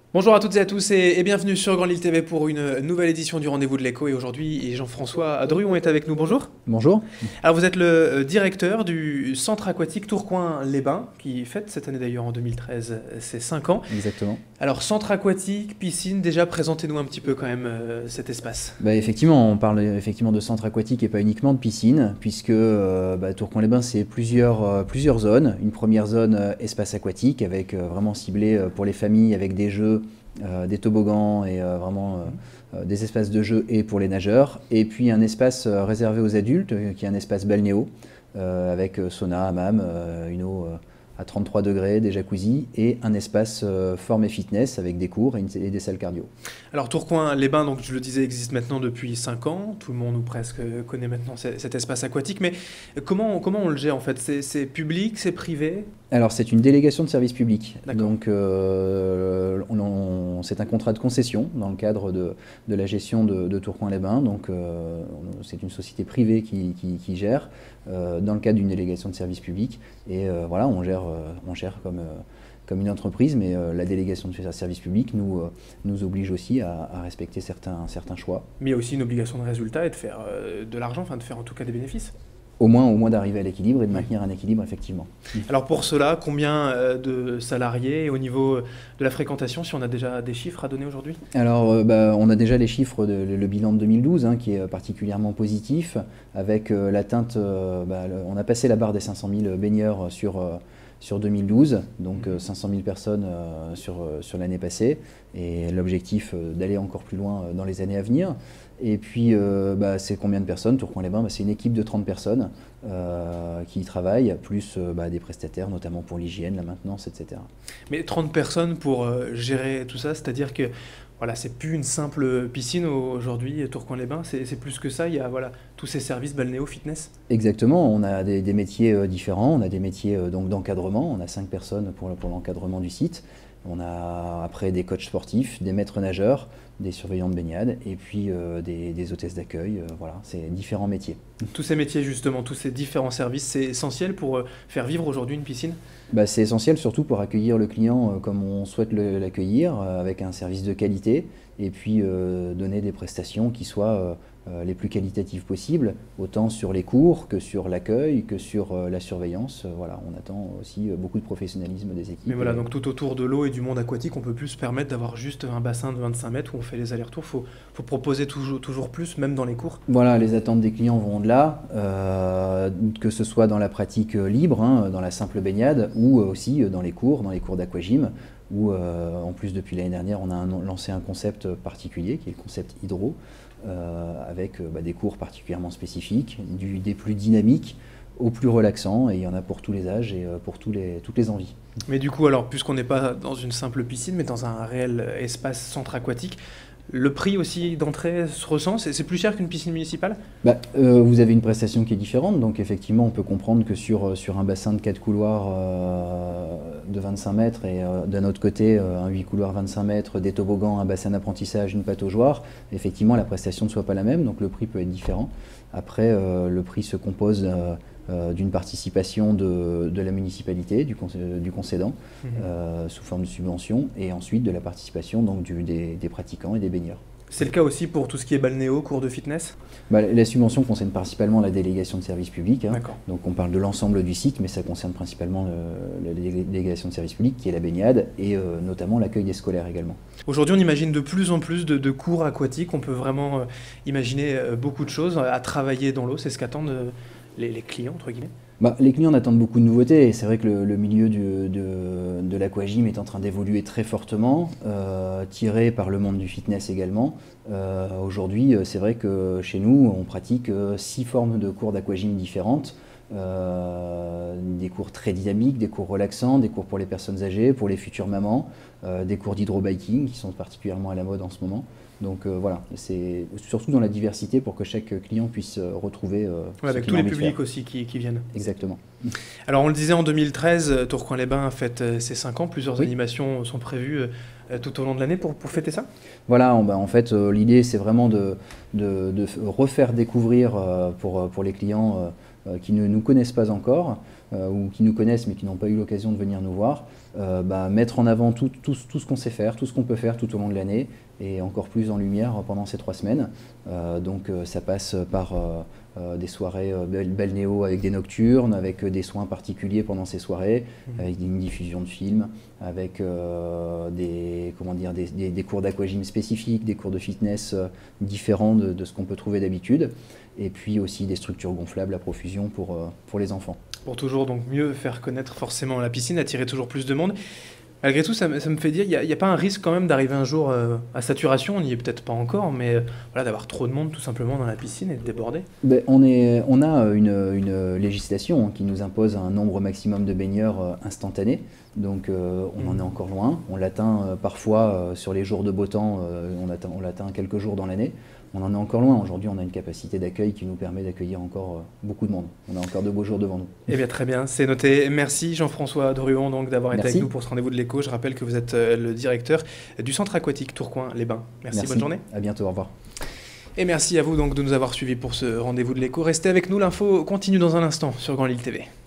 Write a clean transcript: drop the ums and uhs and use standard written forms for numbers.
Bonjour à toutes et à tous et bienvenue sur Grand Lille TV pour une nouvelle édition du Rendez-vous de l'Écho. Et aujourd'hui, Jean-François Druon est avec nous. Bonjour. Bonjour. Alors, vous êtes le directeur du centre aquatique Tourcoing-les-Bains, qui fête cette année d'ailleurs en 2013 ses 5 ans. Exactement. Alors, centre aquatique, piscine, déjà présentez-nous un petit peu quand même cet espace. Effectivement, on parle effectivement de centre aquatique et pas uniquement de piscine, puisque Tourcoing-les-Bains, c'est plusieurs zones. Une première zone espace aquatique, avec vraiment ciblé pour les familles, avec des jeux, des toboggans et des espaces de jeu et pour les nageurs. Et puis un espace réservé aux adultes, qui est un espace balnéo, avec sauna, hammam, une eau à 33 degrés, des jacuzzis et un espace forme et fitness avec des cours et des salles cardio. Alors, Tourcoing-les-Bains, donc je le disais, existe maintenant depuis 5 ans. Tout le monde ou presque connaît maintenant cet espace aquatique. Mais comment on le gère en fait? C'est public, c'est privé? Alors c'est une délégation de service public, D'accord. donc c'est un contrat de concession dans le cadre de la gestion de Tourcoing-les-Bains, donc c'est une société privée qui gère dans le cadre d'une délégation de service public et voilà, on gère comme une entreprise, mais la délégation de service public nous oblige aussi à respecter certains choix. Mais il y a aussi une obligation de résultat et de faire de l'argent, enfin de faire en tout cas des bénéfices. Au moins d'arriver à l'équilibre et de Oui. maintenir un équilibre effectivement. Alors pour cela, combien de salariés et au niveau de la fréquentation, si on a déjà des chiffres à donner aujourd'hui? Alors, on a déjà les chiffres, le bilan de 2012 qui est particulièrement positif, avec l'atteinte, on a passé la barre des 500 000 baigneurs sur 2012, donc 500 000 personnes sur l'année passée, et l'objectif d'aller encore plus loin dans les années à venir. Et puis, c'est combien de personnes? Tourcoing-les-Bains, c'est une équipe de 30 personnes qui y travaillent, plus des prestataires, notamment pour l'hygiène, la maintenance, etc. Mais 30 personnes pour gérer tout ça, c'est-à-dire que voilà, c'est plus une simple piscine aujourd'hui, Tourcoing-les-Bains, c'est plus que ça, il y a voilà, tous ces services balnéo, fitness. Exactement, on a des métiers différents, on a des métiers donc d'encadrement, on a 5 personnes pour l'encadrement du site, on a après des coachs sportifs, des maîtres nageurs, des surveillants de baignade et puis des hôtesses d'accueil, voilà, c'est différents métiers. Tous ces métiers justement, tous ces différents services, c'est essentiel pour faire vivre aujourd'hui une piscine? C'est essentiel surtout pour accueillir le client comme on souhaite l'accueillir, avec un service de qualité et puis donner des prestations qui soient les plus qualitatives possibles, autant sur les cours que sur l'accueil, que sur la surveillance. Voilà, on attend aussi beaucoup de professionnalisme des équipes. Mais voilà, donc tout autour de l'eau et du monde aquatique, on peut plus se permettre d'avoir juste un bassin de 25 mètres où on fait les allers-retours. Faut proposer toujours plus, même dans les cours. Voilà, les attentes des clients vont au-delà, que ce soit dans la pratique libre, dans la simple baignade, ou aussi dans les cours d'aquagym, où en plus depuis l'année dernière, on a lancé un concept particulier, qui est le concept hydro, avec des cours particulièrement spécifiques, des plus dynamiques aux plus relaxants, et il y en a pour tous les âges et pour toutes les envies. Mais du coup, alors, puisqu'on n'est pas dans une simple piscine, mais dans un réel espace centre aquatique, le prix aussi d'entrée se ressent? C'est plus cher qu'une piscine municipale? Vous avez une prestation qui est différente, donc effectivement on peut comprendre que sur un bassin de 4 couloirs de 25 mètres et d'un autre côté un 8 couloirs 25 mètres, des toboggans, un bassin d'apprentissage, une pataugeoire, effectivement la prestation ne soit pas la même, donc le prix peut être différent. Après le prix se compose d'une participation de la municipalité, du concédant, sous forme de subvention, et ensuite de la participation donc, des pratiquants et des baigneurs. C'est le cas aussi pour tout ce qui est balnéo, cours de fitness? La subvention concerne principalement la délégation de service public, D'accord. donc on parle de l'ensemble du site, mais ça concerne principalement la délégation de service public qui est la baignade et notamment l'accueil des scolaires également. Aujourd'hui, on imagine de plus en plus de cours aquatiques. On peut vraiment imaginer beaucoup de choses à travailler dans l'eau. C'est ce qu'attendent les clients, entre guillemets. Les clients attendent beaucoup de nouveautés et c'est vrai que le milieu de l'aquagym est en train d'évoluer très fortement, tiré par le monde du fitness également. Aujourd'hui, c'est vrai que chez nous, on pratique 6 formes de cours d'aquagym différentes. Des cours très dynamiques, des cours relaxants, des cours pour les personnes âgées, pour les futures mamans, des cours d'hydrobiking qui sont particulièrement à la mode en ce moment. Donc voilà, c'est surtout dans la diversité pour que chaque client puisse retrouver ce Avec qu'il tous a les envie de publics faire. aussi qui viennent. Exactement. Alors, on le disait en 2013, Tourcoing-les-Bains fête ses 5 ans. Plusieurs Oui. animations sont prévues tout au long de l'année pour fêter ça? Voilà, en fait, l'idée c'est vraiment de refaire découvrir pour les clients qui ne nous connaissent pas encore ou qui nous connaissent mais qui n'ont pas eu l'occasion de venir nous voir, mettre en avant tout ce qu'on sait faire, tout ce qu'on peut faire tout au long de l'année, et encore plus en lumière pendant ces 3 semaines. Donc ça passe par des soirées balnéo avec des nocturnes, avec des soins particuliers pendant ces soirées, avec une diffusion de films, avec des cours d'aquagym spécifiques, des cours de fitness différents de ce qu'on peut trouver d'habitude, et puis aussi des structures gonflables à profusion pour les enfants. Pour toujours donc mieux faire connaître forcément la piscine, attirer toujours plus de monde. Malgré tout, ça me fait dire, il n'y a pas un risque quand même d'arriver un jour à saturation, on n'y est peut-être pas encore, mais voilà, d'avoir trop de monde tout simplement dans la piscine et de déborder. On a une législation qui nous impose un nombre maximum de baigneurs instantanés, donc on en est encore loin. On l'atteint parfois sur les jours de beau temps, on l'atteint quelques jours dans l'année. On en est encore loin. Aujourd'hui, on a une capacité d'accueil qui nous permet d'accueillir encore beaucoup de monde. On a encore de beaux jours devant nous. Eh bien, très bien, c'est noté. Merci Jean-François Druon donc d'avoir été avec nous pour ce rendez-vous de l'écho. Je rappelle que vous êtes le directeur du centre aquatique Tourcoing-les-Bains. Merci, bonne journée. À bientôt, au revoir. Et merci à vous donc de nous avoir suivis pour ce rendez-vous de l'écho. Restez avec nous, l'info continue dans un instant sur Grand Lille TV.